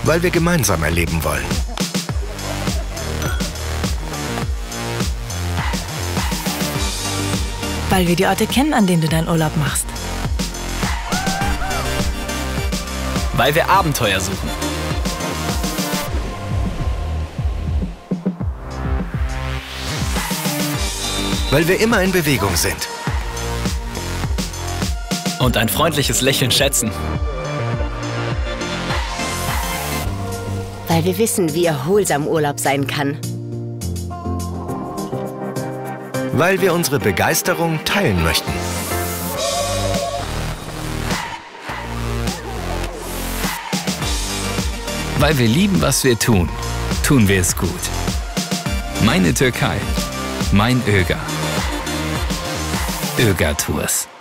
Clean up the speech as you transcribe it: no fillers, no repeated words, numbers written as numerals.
Weil wir gemeinsam erleben wollen. Weil wir die Orte kennen, an denen du deinen Urlaub machst. Weil wir Abenteuer suchen. Weil wir immer in Bewegung sind. Und ein freundliches Lächeln schätzen. Weil wir wissen, wie erholsam Urlaub sein kann. Weil wir unsere Begeisterung teilen möchten. Weil wir lieben, was wir tun, tun wir es gut. Meine Türkei. Mein Öger. Öger Tours.